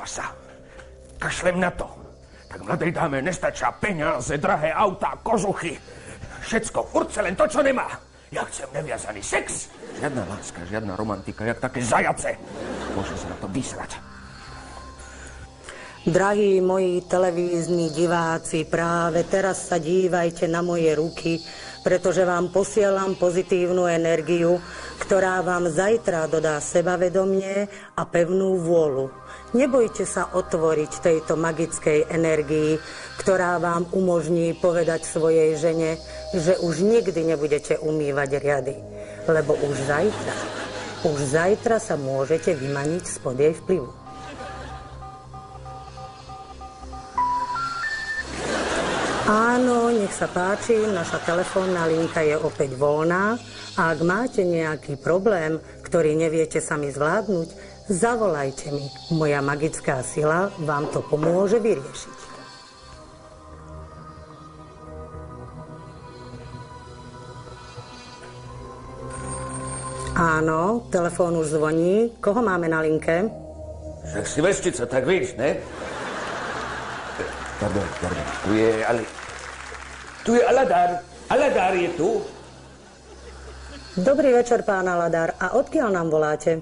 sa. Kašlem na to. Tak mladej dáme nestačia peniaze, drahé autá, kožuchy. Všetko, furt len to, čo nemá. Ja chcem neviazaný sex. Žiadna láska, žiadna romantika, jak také zajace. Môžem sa na to vysrať. Drahí moji televízni diváci, práve teraz sa dívajte na moje ruky, pretože vám posielam pozitívnu energiu, ktorá vám zajtra dodá sebavedomie a pevnú vôľu. Nebojte sa otvoriť tejto magickej energii, ktorá vám umožní povedať svojej žene, že už nikdy nebudete umývať riady, lebo už zajtra sa môžete vymaniť spod jej vplyvu. Áno, nech sa páči, naša telefónna linka je opäť voľná a ak máte nejaký problém, ktorý neviete sami zvládnuť, zavolajte mi. Moja magická sila vám to pomôže vyriešiť. Áno, telefón už zvoní. Koho máme na linke? Však si veštica, tak víš, ne? Pardon, tu je Aladár. Aladár je tu. Dobrý večer, pán Aladár. A odkiaľ nám voláte?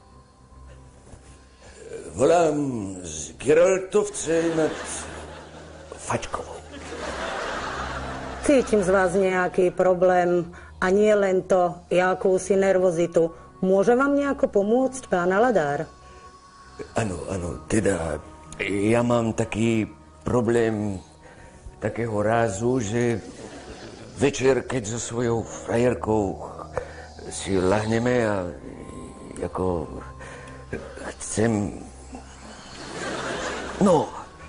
Volám z Geraltovce nad Fačkovou. Cítim z vás nejaký problém a nie len to, jakúsi nervozitu. Môžem vám nejako pomôcť, pán Aladár? Áno, teda ja mám taký problém takého rázu, že večer, keď so svojou frajerkou si lahneme a ako chcem... No.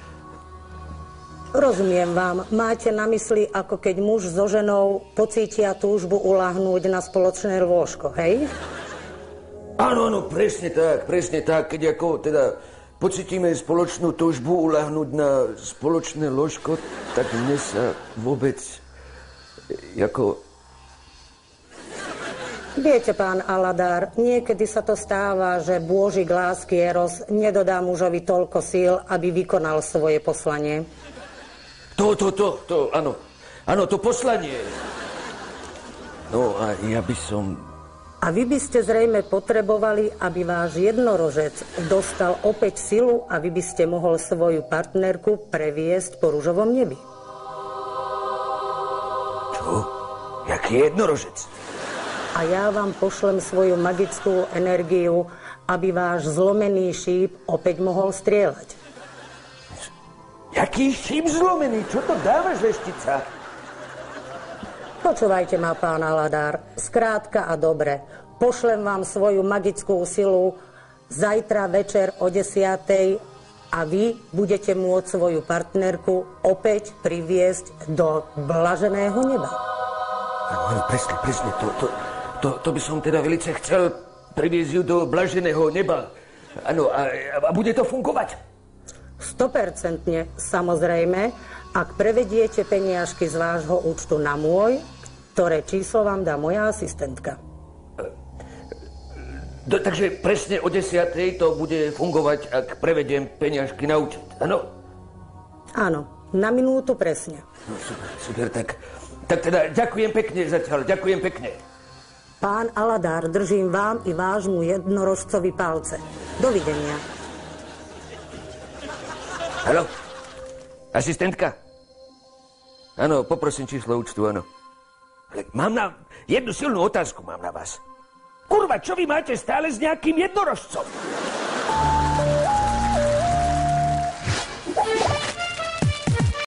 Rozumiem vám. Máte na mysli, ako keď muž so ženou pocítia túžbu uľahnúť na spoločné lôžko, hej? Áno, presne tak. Keď ako teda pocítime spoločnú túžbu uľahnúť na spoločné lôžko, tak mne sa vôbec ako... Viete, pán Aladár, niekedy sa to stáva, že Bôžik lásky Eros nedodá mužovi toľko síl, aby vykonal svoje poslanie. Áno, to poslanie. No a ja by som... A vy by ste zrejme potrebovali, aby váš jednorožec dostal opäť silu a vy by ste mohol svoju partnerku previesť po ružovom nebi. Čo? Jaký jednorožec? A ja vám pošlem svoju magickú energiu, aby váš zlomený šíp opäť mohol strieľať. Jaký šíp zlomený? Čo to dávaš, veštica? Počúvajte ma, pán Aladár, skrátka a dobre. Pošlem vám svoju magickú silu zajtra večer o 10:00 a vy budete môcť svoju partnerku opäť priviesť do blaženého neba. Áno, presne. To by som teda velice chcel priviesť ju do blaženého neba. Áno, a bude to fungovať? 100%, samozrejme, ak prevediete peniažky z vášho účtu na môj, ktoré číslo vám dá moja asistentka. Takže presne o 10:00 to bude fungovať, ak prevediem peniažky na účet, áno? Áno, na minútu presne. No, super, tak teda ďakujem pekne zatiaľ, ďakujem pekne. Pán Aladár, držím vám i vášmu jednorožcovi palce. Dovidenia. Haló? Asistentka? Áno, poprosím číslo účtu, áno. Ale mám jednu silnú otázku mám na vás. Kurva, čo vy máte stále s nejakým jednorožcom?